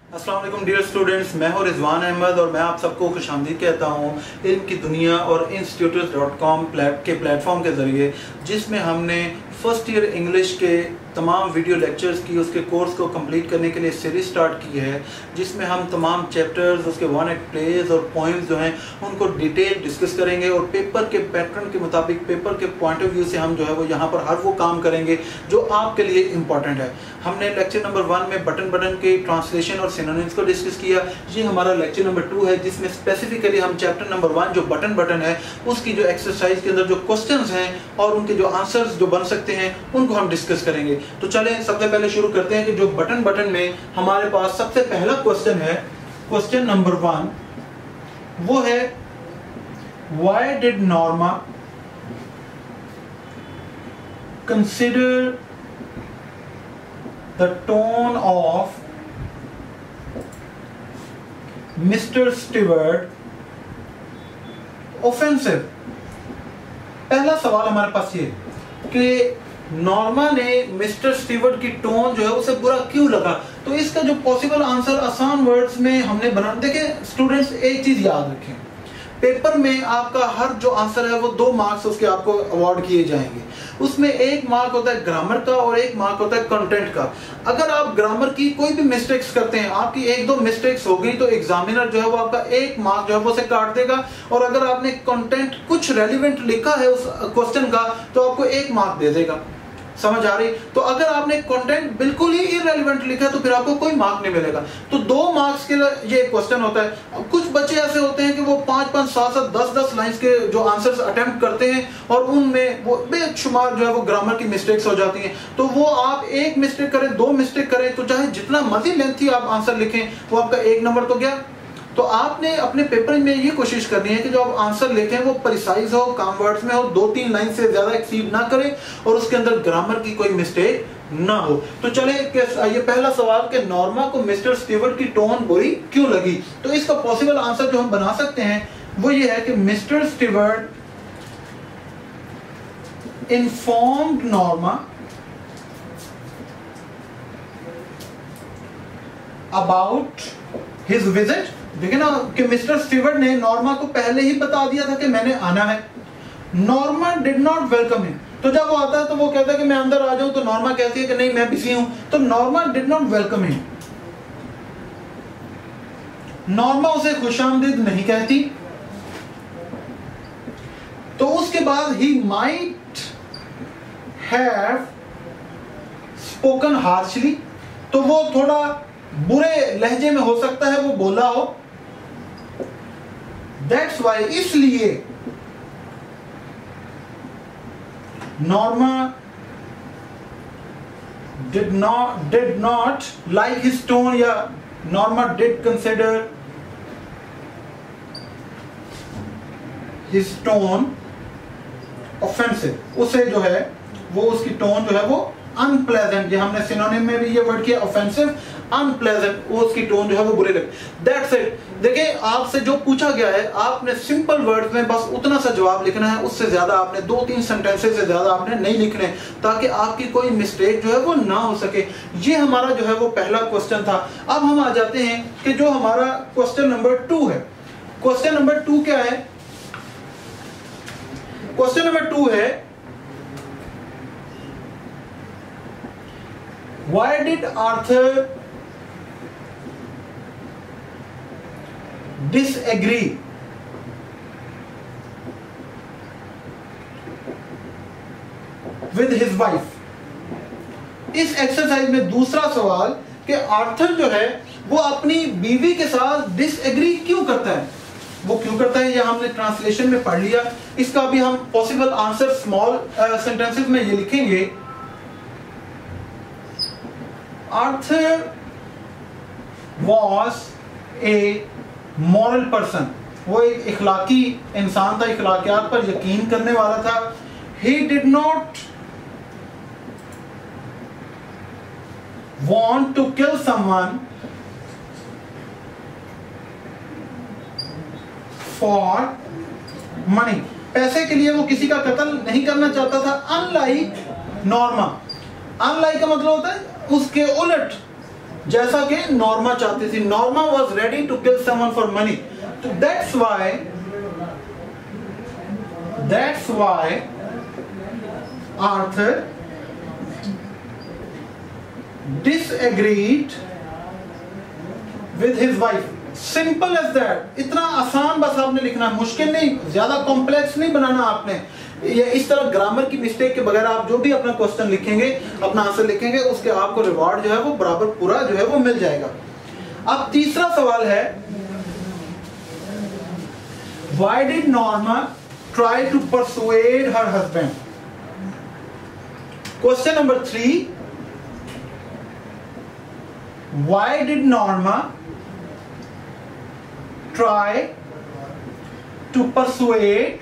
अस्सलाम वालेकुम dear students, मैं हूं रिजवान अहमद और मैं आप सबको खुशामदीद कहता हूं इल्म की दुनिया और institutes.com के प्लेटफॉर्म के ज़रिए, जिसमें हमने फर्स्ट ईयर इंग्लिश के तमाम वीडियो लेक्चर्स की उसके कोर्स को कंप्लीट करने के लिए सीरीज स्टार्ट की है, जिसमें हम तमाम चैप्टर्स, उसके वन एक्ट प्लेज और पोइम्स जो हैं उनको डिटेल डिस्कस करेंगे और पेपर के पैटर्न के मुताबिक, पेपर के पॉइंट ऑफ व्यू से हम जो है वो यहाँ पर हर वो काम करेंगे जो आपके लिए इम्पॉर्टेंट है। हमने लेक्चर नंबर 1 में बटन के ट्रांसलेशन और सिनोनिम्स को डिस्कस किया। ये हमारा लेक्चर नंबर 2 है, जिसमें स्पेसिफिकली हम चैप्टर नंबर 1 जो बटन है उसकी जो एक्सरसाइज के अंदर जो क्वेश्चंस हैं और उनके जो आंसर्स जो बन सकते हैं उनको हम डिस्कस करेंगे। तो चलें सबसे पहले शुरू करते हैं कि जो बटन में हमारे पास सबसे पहला क्वेश्चन है, क्वेश्चन नंबर 1, वो है why did Norma consider the tone of Mr. Stewart offensive। पहला सवाल हमारे पास ये कि नॉर्मा ने मिस्टर स्टीवर्ट की टोन जो है उसे बुरा क्यों लगा। तो इसका जो पॉसिबल आंसर आसान वर्ड्स में हमने बना, देखिए स्टूडेंट्स एक चीज याद रखें, पेपर में आपका हर जो आंसर है वो 2 मार्क्स उसके आपको अवार्ड किए जाएंगे। उसमें 1 मार्क होता है ग्रामर का और 1 मार्क होता है कंटेंट का। अगर आप ग्रामर की कोई भी मिस्टेक्स करते हैं, आपकी 1-2 मिस्टेक्स हो गई, तो एग्जामिनर जो है वो आपका 1 मार्क जो है वो से काट देगा। और अगर आपने कंटेंट कुछ रेलिवेंट लिखा है उस क्वेश्चन का तो आपको 1 मार्क दे देगा। समझ आ रही? तो अगर आपने कंटेंट बिल्कुल ही इररेलेवेंट लिखा है तो फिर आपको कोई मार्क नहीं मिलेगा। तो 2 मार्क्स के लिए ये क्वेश्चन होता है। कुछ बच्चे ऐसे होते हैं कि वो 5-5, 7-7, 10-10 लाइंस के जो आंसर्स अटेम्प्ट करते हैं और उनमें वो बेशुमार जो है वो ग्रामर की मिस्टेक्स हो जाती हैं। तो वो आप 1 मिस्टेक करें, 2 मिस्टेक करें, तो चाहे जितना मर्जी लेंथी आप आंसर लिखें वो आपका 1 नंबर तो गया। तो आपने अपने पेपर में ये कोशिश करनी है कि जो आप आंसर लिखें वो प्रिसाइज हो, कम वर्ड्स में हो, 2-3 लाइन से ज्यादा एक्सीड ना करें और उसके अंदर ग्रामर की कोई मिस्टेक ना हो। तो चले ये पहला सवाल कि नॉर्मा को मिस्टर स्टीवर्ट की टोन बुरी क्यों लगी। तो इसका पॉसिबल आंसर जो हम बना सकते हैं वो ये है कि Mister Stewart informed Norma about his visit. देखिए ना कि मिस्टर स्टीवर्ट ने नॉर्मा को पहले ही बता दिया था कि मैंने आना है। Norma did not welcome him. तो जब वो आता है तो वो कहता है कि मैं अंदर आ जाऊं, तो नॉर्मा कहती है कि नहीं मैं बिजी हूं। तो Norma did not welcome him, Norma उसे खुशामदीद नहीं कहती। तो उसके बाद ही माइट हैव स्पोकन हार्शली, तो वो थोड़ा बुरे लहजे में हो सकता है वो बोला हो। दैट्स वाई, इसलिए Norma did not like his tone, या Norma did consider his tone offensive. उसे जो है वो उसकी टोन जो है वो अनप्लेजेंट, ये हमने सिनोनिम में भी ये वर्ड किया ऑफेंसिव, अनप्लेजेंट, वो उसकी टोन जो है वो बुरे लगे। That's it. देखिए आपसे जो पूछा गया है आपने सिंपल वर्ड में बस उतना सा जवाब लिखना है, उससे ज्यादा आपने 2-3 सेंटेंसेस से ज्यादा आपने नहीं लिखने, ताकि आपकी कोई मिस्टेक जो है वो ना हो सके। ये हमारा जो है वो पहला क्वेश्चन था। अब हम आ जाते हैं कि जो हमारा क्वेश्चन नंबर 2 है। क्वेश्चन नंबर 2 क्या है? क्वेश्चन नंबर 2 है why did Arthur disagree with his wife। इस एक्सरसाइज में दूसरा सवाल कि आर्थर जो है वो अपनी बीवी के साथ डिसएग्री क्यों करता है। वो क्यों करता है ये हमने ट्रांसलेशन में पढ़ लिया। इसका भी हम पॉसिबल आंसर स्मॉल सेंटेंसेस में ये लिखेंगे। Arthur was a moral person। वो एक इखलाकी इंसान था, इखलाकियात पर यकीन करने वाला था। He did not want to kill someone for money। पैसे के लिए वो किसी का कत्ल नहीं करना चाहता था। अनलाइक नॉर्मा, अनलाइक का मतलब होता है उसके उलट। जैसा कि नॉर्मा चाहती थी। Norma was ready to kill someone for money. तो that's why Arthur disagreed with his wife. Simple as that. इतना आसान बस आपने लिखना है, मुश्किल नहीं, ज्यादा कॉम्प्लेक्स नहीं बनाना आपने। ये इस तरह ग्रामर की मिस्टेक के बगैर आप जो भी अपना क्वेश्चन लिखेंगे, अपना आंसर लिखेंगे, उसके आपको रिवॉर्ड जो है वो बराबर पूरा जो है वो मिल जाएगा। अब तीसरा सवाल है, why did Norma try to persuade her husband? Question number 3, why did Norma try to persuade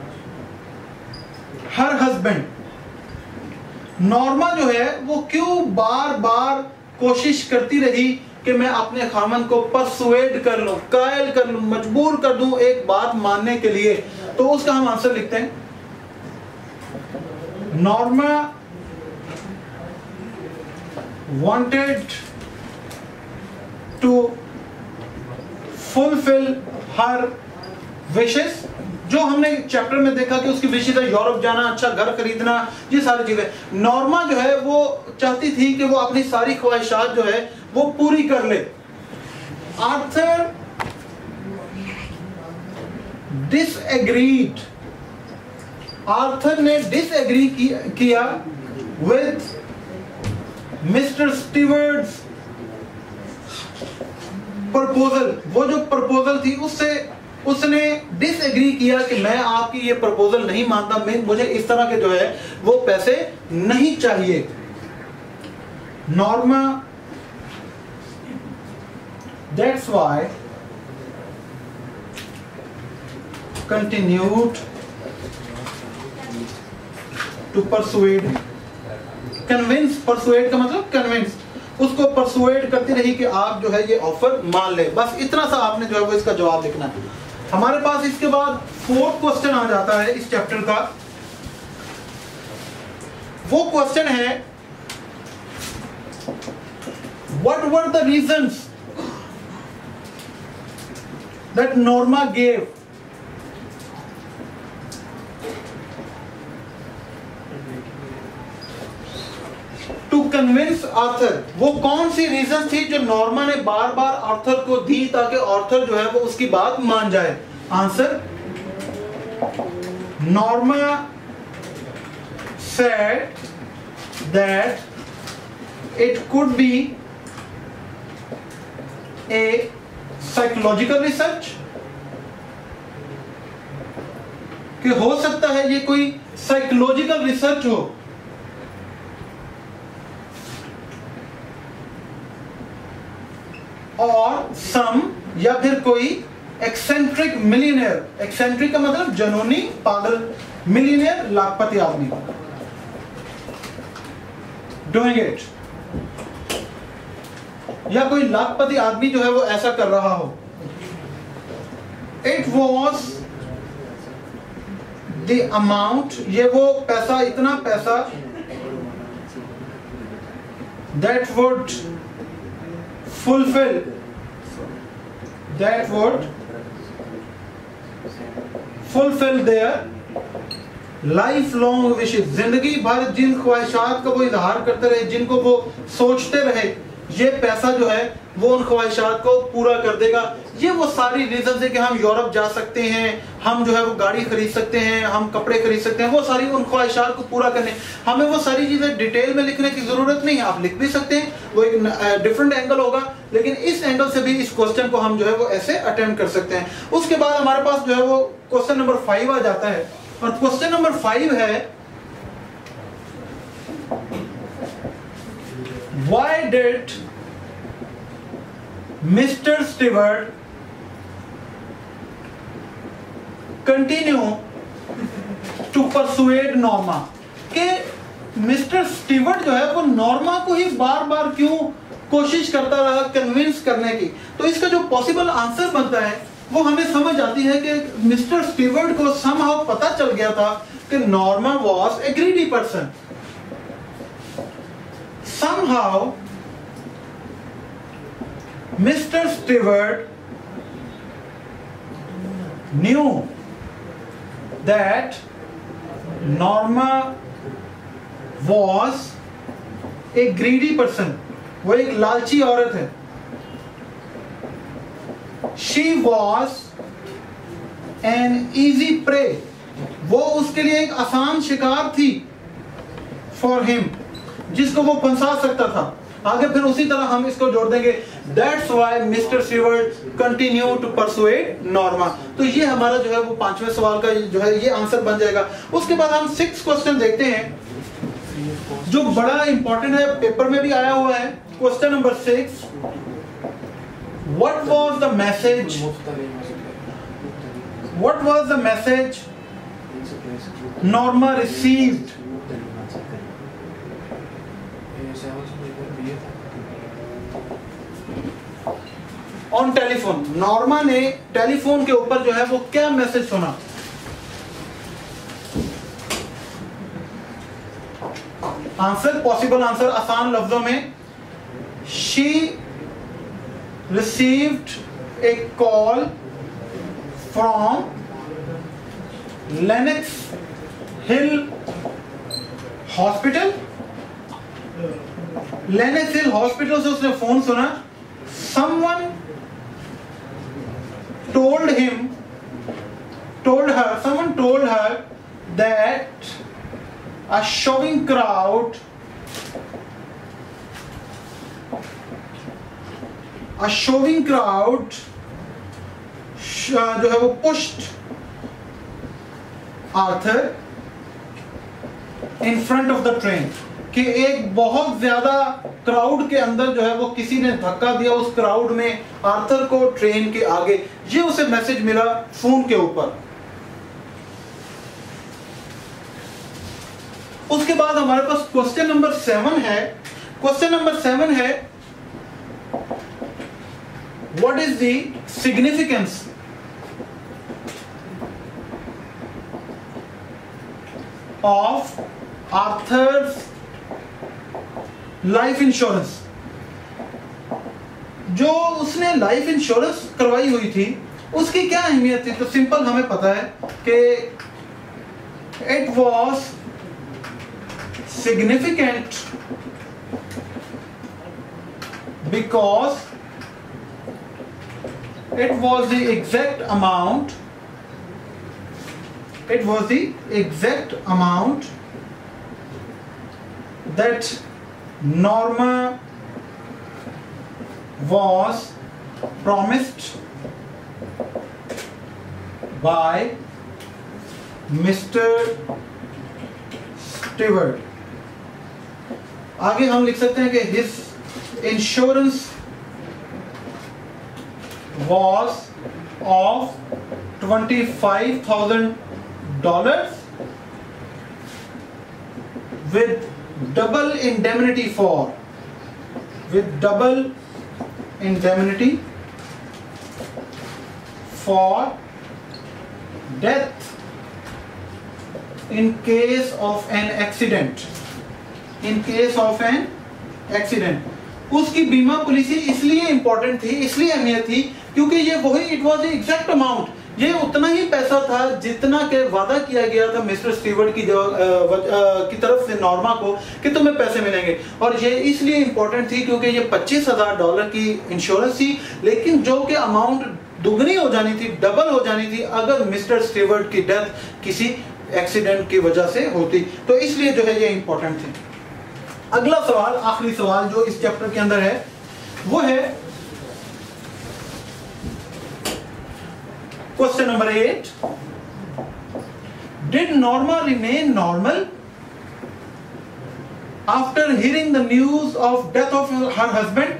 her husband? Norma जो है वो क्यों बार बार कोशिश करती रही कि मैं अपने खामन को परसुएड कर लूं, कायल कर लूं, मजबूर कर दूं एक बात मानने के लिए? तो उसका हम आंसर लिखते हैं, Norma wanted to fulfill her wishes। जो हमने चैप्टर में देखा कि उसकी विशेष है यूरोप जाना, अच्छा घर खरीदना, ये सारी चीजें। नॉर्मा जो है वो चाहती थी कि वो अपनी सारी ख्वाहिशात जो है वो पूरी कर ले। आर्थर डिसएग्रीड, आर्थर ने डिसएग्री किया विथ मिस्टर स्टीवर्ड्स प्रपोजल। वो जो प्रपोजल थी उसने डिसएग्री किया कि मैं आपकी ये प्रपोजल नहीं मानता, मुझे इस तरह के जो है वो पैसे नहीं चाहिए। Norma that's why continued to persuade. Convince, persuade का मतलब कन्विंस, उसको परसुएड करती रही कि आप जो है ये ऑफर मान ले। बस इतना सा आपने जो है वो इसका जवाब लिखना है। हमारे पास इसके बाद 4th क्वेश्चन आ जाता है इस चैप्टर का। वो क्वेश्चन है, what were the reasons that Norma gave to convince Arthur. वो कौन सी रीजन थी जो नॉर्मा ने बार बार आर्थर को दी ताकि आर्थर जो है वो उसकी बात मान जाए? Answer, Norma said that it could be a psychological research, कि हो सकता है ये कोई साइकोलॉजिकल रिसर्च हो, और सम या फिर कोई एक्सेंट्रिक मिलियनेयर, एक्सेंट्रिक का मतलब जनूनी, पागल, मिलियनेयर लाखपति आदमी डूइंग इट, या कोई लाखपति आदमी जो है वो ऐसा कर रहा हो। इट वॉज द अमाउंट, ये वो पैसा, इतना पैसा, that would fulfill, that would fulfill their lifelong wishes। जिंदगी भर जिन ख्वाहिशात का वो इजहार करते रहे, जिनको वो सोचते रहे, ये पैसा जो है वो उन ख्वाहिशात को पूरा कर देगा। ये वो सारी रीजन है कि हम यूरोप जा सकते हैं, हम जो है वो गाड़ी खरीद सकते हैं, हम कपड़े खरीद सकते हैं, वो सारी उन ख्वाहिशात को पूरा करने। हमें वो सारी चीजें डिटेल में लिखने की जरूरत नहीं है, आप लिख भी सकते हैं, वो एक डिफरेंट एंगल होगा, लेकिन इस एंगल से भी इस क्वेश्चन को हम जो है वो ऐसे अटेम्प्ट कर सकते हैं। उसके बाद हमारे पास जो है वो क्वेश्चन नंबर 5 आ जाता है, और क्वेश्चन नंबर 5 है, why did Mister Stewart continue to persuade Norma? के मिस्टर स्टीवर्ट जो है वो नॉर्मा को ही बार बार क्यों कोशिश करता रहा कन्विंस करने की? तो इसका जो पॉसिबल आंसर बनता है वो हमें समझ आती है कि मिस्टर स्टीवर्ट को समहाउ पता चल गया था कि Norma was a greedy person. Somehow Mr. Stewart knew that Norma was a greedy person. वो एक लालची औरत है. She was an easy prey. वो उसके लिए एक आसान शिकार थी. For him, जिसको वो फंसा सकता था. आगे फिर उसी तरह हम इसको जोड़ देंगे. That's why Mr. Stewart continued to persuade Norma. तो ये हमारा जो है वो 5वें सवाल का जो है ये आंसर बन जाएगा. उसके बाद हम 6th क्वेश्चन देखते हैं जो बड़ा इंपॉर्टेंट है, पेपर में भी आया हुआ है. Question number 6. What was the message? What was the message Norma received on telephone? Norma ने टेलीफोन के ऊपर जो है वो क्या मैसेज सुना? आंसर, पॉसिबल आंसर आसान लफ्जों में, she received a call from Lenox Hill hospital. Lenox Hill hospital से उसने फोन सुना. someone told her that a showing crowd जो है वो pushed Arthur in front of the train. कि एक बहुत ज्यादा क्राउड के अंदर जो है वो किसी ने धक्का दिया उस क्राउड में आर्थर को ट्रेन के आगे. ये उसे मैसेज मिला फोन के ऊपर. उसके बाद हमारे पास क्वेश्चन नंबर 7 है. क्वेश्चन नंबर 7 है, what is the significance of Arthur's life insurance? जो उसने लाइफ इंश्योरेंस करवाई हुई थी उसकी क्या अहमियत थी? तो सिंपल हमें पता है कि it was significant because it was the exact amount that Norma was promised by Mr. Stewart. आगे हम लिख सकते हैं कि his insurance was of $25,000 with double indemnity for death in case of an accident. उसकी बीमा पॉलिसी इसलिए important थी, इसलिए अहमियत थी क्योंकि ये वही it was the exact amount, ये उतना ही पैसा था जितना के वादा किया गया था मिस्टर स्टीवर्ट की तरफ से नॉर्मा को कि तुम्हें पैसे मिलेंगे. और ये इसलिए इंपॉर्टेंट थी क्योंकि ये $25,000 की इंश्योरेंस थी, लेकिन जो कि अमाउंट दुगनी हो जानी थी, डबल हो जानी थी अगर मिस्टर स्टीवर्ट की डेथ किसी एक्सीडेंट की वजह से होती. तो इसलिए जो है ये इंपॉर्टेंट थी. अगला सवाल, आखिरी सवाल जो इस चैप्टर के अंदर है वो है question number 8. Did Norma remain normal after hearing the news of death of her husband?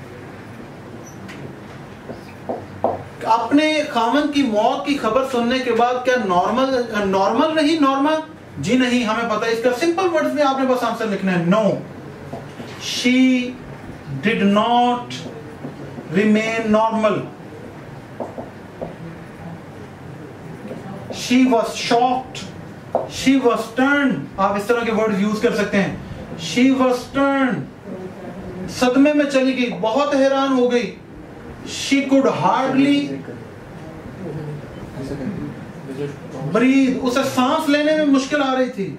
अपने खामन की मौत की खबर सुनने के बाद क्या नॉर्मल रही नॉर्मा? जी नहीं, हमें पता है इसका सिंपल वर्ड्स में आपने बस आंसर लिखना है. No, she did not remain normal. She was shocked. She was stunned. आप इस तरह के वर्ड यूज कर सकते हैं. She was stunned. सदमे में चली गई, बहुत हैरान हो गई. शी कुड हार्डली ब्रीथ, उसे सांस लेने में मुश्किल आ रही थी,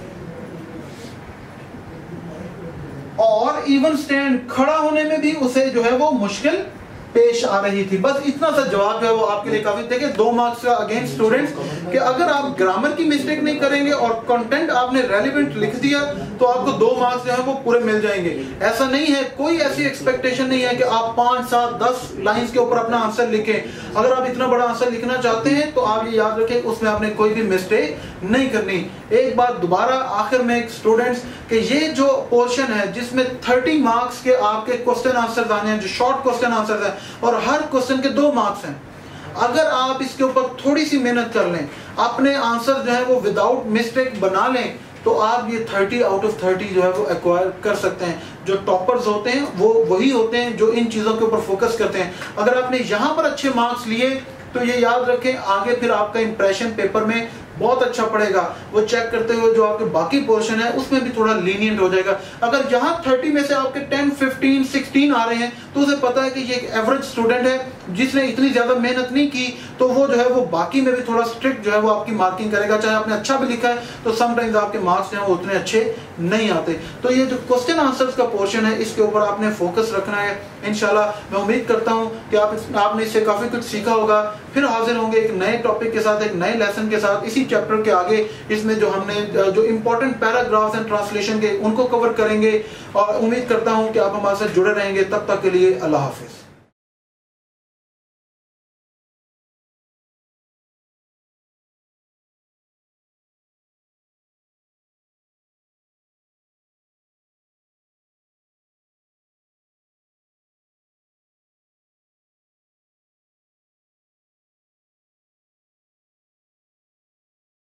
और इवन स्टैंड, खड़ा होने में भी उसे जो है वो मुश्किल पेश आ रही थी। बस इतना सा जवाब जो है वो आपके लिए काफी। देखिए 2 मार्क्स का अगेन स्टूडेंट्स, कि अगर आप ग्रामर की मिस्टेक नहीं करेंगे और कंटेंट आपने रेलेवेंट लिख दिया तो आपको 2 मार्क्स जो है वो पूरे मिल जाएंगे। ऐसा नहीं है, कोई ऐसी एक्सपेक्टेशन नहीं है कि आप 5, 7, 10 लाइंस के ऊपर अपना आंसर लिखें। अगर आप इतना बड़ा आंसर लिखना चाहते हैं तो आप ये याद रखें उसमें आपने कोई भी मिस्टेक नहीं करनी। एक बात दोबारा आखिर में एक स्टूडेंट्स, कि ये जो पोर्शन है जिसमें 30 मार्क्स के आपके क्वेश्चन आंसर आने हैं, जो शॉर्ट क्वेश्चन आंसर है, और हर क्वेश्चन के 2 मार्क्स हैं। अगर आप इसके ऊपर थोड़ी सी मेहनत कर लें, अपने आंसर जो है वो विदाउट मिस्टेक बना लें, तो आप ये 30 आउट ऑफ 30 जो है वो एक्वायर कर सकते हैं। जो टॉपर्स होते हैं वो वही होते हैं जो इन चीजों के ऊपर फोकस करते हैं। अगर आपने यहां पर अच्छे मार्क्स लिए तो ये याद रखें आगे फिर आपका इंप्रेशन पेपर में बहुत अच्छा पड़ेगा। वो चेक करते हुए जो आपके बाकी पोर्शन है उसमें भी थोड़ा लीनियंट हो जाएगा। अगर यहाँ 30 में से आपके 10, 15, 16 आ रहे हैं तो उसे पता है कि ये एक एवरेज स्टूडेंट है जिसने इतनी ज्यादा मेहनत नहीं की, तो वो जो है वो बाकी में भी थोड़ा स्ट्रिक्ट जो है वो आपकी मार्किंग करेगा। चाहे आपने अच्छा भी लिखा है तो समटाइम्स आपके मार्क्स जो है वो उतने अच्छे नहीं आते। तो ये जो क्वेश्चन आंसर्स का पोर्शन है इसके ऊपर आपने फोकस रखना है। इंशाल्लाह मैं उम्मीद करता हूँ कि आपने इससे काफी कुछ सीखा होगा। फिर हाजिर होंगे एक नए टॉपिक के साथ, एक नए लेसन के साथ, इसी चैप्टर के आगे। इसमें जो हमने जो इंपॉर्टेंट पैराग्राफ्स एंड ट्रांसलेशन के उनको कवर करेंगे, और उम्मीद करता हूं कि आप हमारे साथ जुड़े रहेंगे। तब तक के लिए अल्लाह हाफिज।